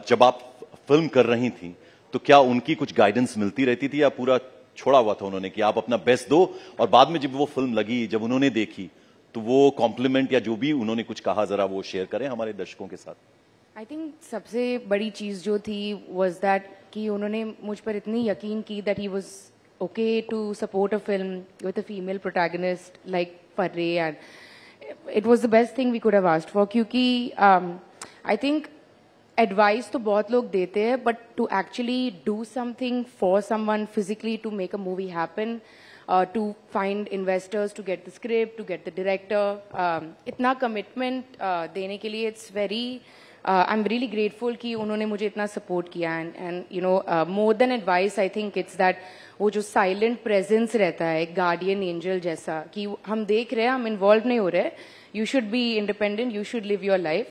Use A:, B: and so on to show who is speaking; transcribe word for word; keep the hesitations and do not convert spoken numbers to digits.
A: जब आप फिल्म कर रही थी तो क्या उनकी कुछ गाइडेंस मिलती रहती थी या पूरा छोड़ा हुआ था उन्होंने कि आप अपना बेस्ट दो, और बाद में जब वो फिल्म लगी, जब उन्होंने देखी तो वो कॉम्प्लीमेंट या जो भी उन्होंने कुछ कहा, जरा वो शेयर करें हमारे दर्शकों के साथ?
B: आई थिंक सबसे बड़ी चीज़ जो थी वॉज दैट कि उन्होंने मुझ पर इतनी यकीन की that he was okay to support a film with a female protagonist like Farrey, and it was the best thing we could have asked for, क्योंकि आई थिंक एडवाइस तो बहुत लोग देते हैं, but to actually do something for someone physically to make a movie happen, to find investors, to get the script, to get the director, इतना commitment uh, देने के लिए it's very I am really grateful कि उन्होंने मुझे इतना support किया. And and you know more than advice I think it's that वो जो साइलेंट प्रेजेंस रहता है, एक गार्डियन एंजल जैसा, कि हम देख रहे हैं, हम इन्वॉल्व नहीं हो रहे, you should be independent, you should live your life,